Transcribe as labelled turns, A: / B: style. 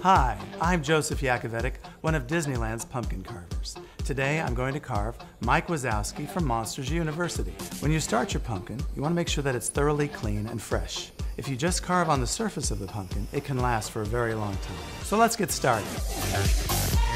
A: Hi, I'm Joseph Yakovetic, one of Disneyland's pumpkin carvers. Today I'm going to carve Mike Wazowski from Monsters University. When you start your pumpkin, you want to make sure that it's thoroughly clean and fresh. If you just carve on the surface of the pumpkin, it can last for a very long time. So let's get started.